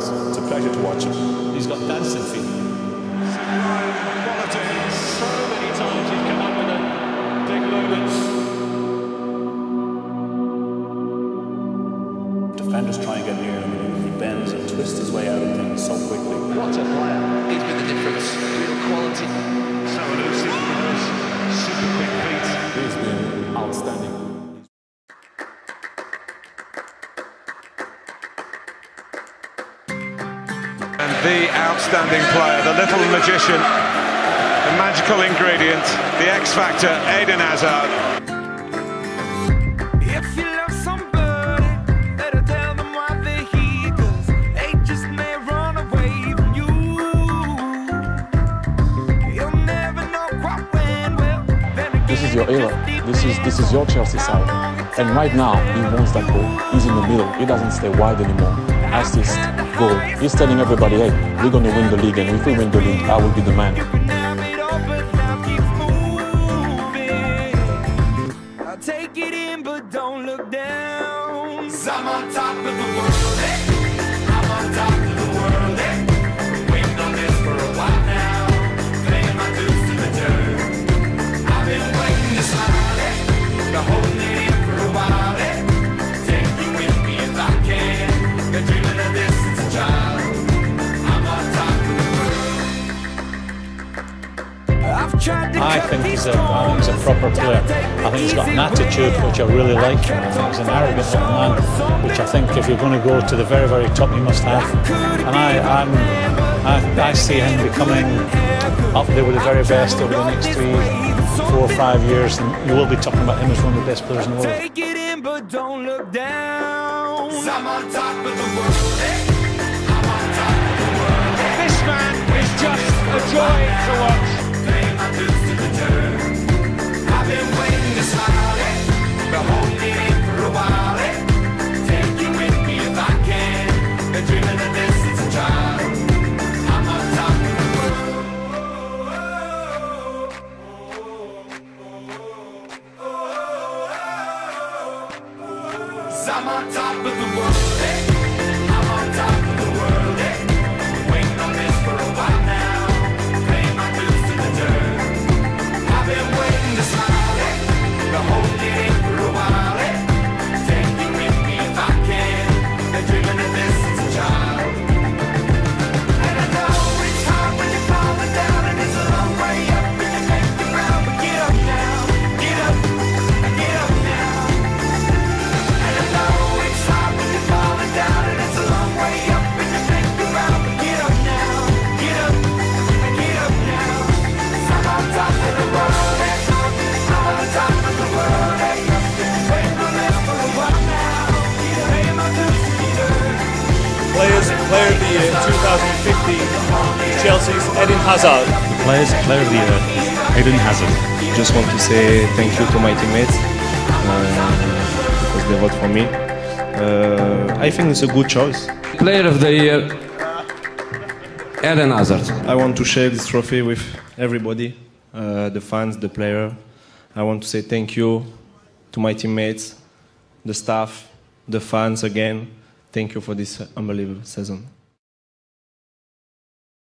words. It's a pleasure to watch him. He's got dancing feet. Quality. So many times he's come up with a big moments. Defenders try and get near him, and he bends and twists his way out of things so quickly. What a player. He's been the difference. Real quality. So elusive with those super quick feet. He's been outstanding. And the outstanding player, the little magician, the magical ingredient, the X Factor, Eden Hazard. If you love somebody, better tell them why they're here, 'cause they just may run away from you. You'll never know quite when, well, then again, this is your era. This is your Chelsea side. And right now, he wants that goal. He's in the middle. He doesn't stay wide anymore. Assist, goal. He's telling everybody, hey, we're going to win the league, and if we win the league, I will be the man. I'll take it in, but don't look down. 'Cause I'm on top of the world, eh? I'm on top of the world, eh? Waiting on this for a while now, paying my dues to the dirt. I've been waiting to smile, eh? Been holding it in for a while, eh? Take you with me if I can. Been dreaming of this since a child. I'm on top of the world. I've tried to I think he's a proper player. I think he's got an attitude which I really like. I think he's an arrogant little man, which I think if you're going to go to the very, very top, you must have. And I see him becoming up there with the very best over the next 3, 4, 5 years, and you will be talking about him as one of the best players in the world. take it in, but don't look down. 'Cause I'm on top of the world, eh? I'm on top of the world, eh? This man is just a joy to watch. Paying my dues to the dirt. I've been waiting to smile, eh? Been holding it in for a while, eh? Take you with me if I can. Been dreaming of this since a child. I'm on top of the world. 'Cause I'm on top of the world, eh? I'm on top of the world, eh? Waiting on this for a while now. Paying my dues to the dirt. I've been waiting to smile, eh? Been holding it in for a while, eh? Take you with me if I can. Been dreaming of this since a child. And I know it's hard when you're falling down, and it's a long way up when you make the ground. But get up now, get up, get up now. And I know it's hard when you're falling down, and it's a long way up when you make the ground. But get up now, get up, get up now. 'Cause I'm on top of the world, eh? I'm on top of the world, eh? Waiting on this for a while now. Paying my dues to the dirt. Player of the Year 2015, Chelsea's Eden Hazard. Player of the Year, Eden Hazard. Just want to say thank you to my teammates because they vote for me. I think it's a good choice. Player of the Year, Eden Hazard. I want to share this trophy with everybody, the fans, the player. I want to say thank you to my teammates, the staff, the fans again. Thank you for this unbelievable season.